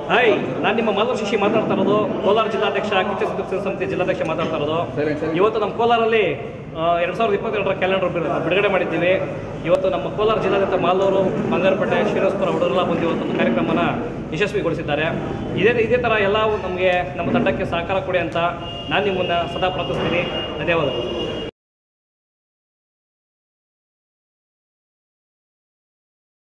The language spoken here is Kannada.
ಹಾಯ್, ನಾನು ನಿಮ್ಮ ಮಾಧವ ಶಿಶಿ ಮಾತಾಡ್ತಾ ಇರೋದು, ಕೋಲಾರ ಜಿಲ್ಲಾಧ್ಯಕ್ಷ ಕಿಚ್ಚ ಸುದೀಪ್ ಸೇನಾ ಸಮಿತಿ ಜಿಲ್ಲಾಧ್ಯಕ್ಷ ಮಾತಾಡ್ತಾ ಇರೋದು. ಇವತ್ತು ನಮ್ಮ ಕೋಲಾರಲ್ಲಿ 2022ರ ಕ್ಯಾಲೆಂಡರ್ ಬಿಡುಗಡೆ ಮಾಡಿದ್ದೀವಿ. ಇವತ್ತು ನಮ್ಮ ಕೋಲಾರ ಜಿಲ್ಲಾಧ್ಯಕ್ಷ ಮಾಲೂರು, ಬಂಗಾರಪೇಟೆ, ಶ್ರೀನಿವಾಸಪುರ ಹುಡುಗರೆಲ್ಲ ಬಂದು ಇವತ್ತೊಂದು ಕಾರ್ಯಕ್ರಮನ ಯಶಸ್ವಿಗೊಳಿಸಿದ್ದಾರೆ. ಇದೇ ಥರ ಎಲ್ಲ ನಮಗೆ ನಮ್ಮ ತಂಡಕ್ಕೆ ಸಹಕಾರ ಕೊಡಿ ಅಂತ ನಾನು ನಿಮ್ಮನ್ನು ಸದಾ ಪ್ರಾರ್ಥಿಸ್ತೀನಿ. ಧನ್ಯವಾದಗಳು.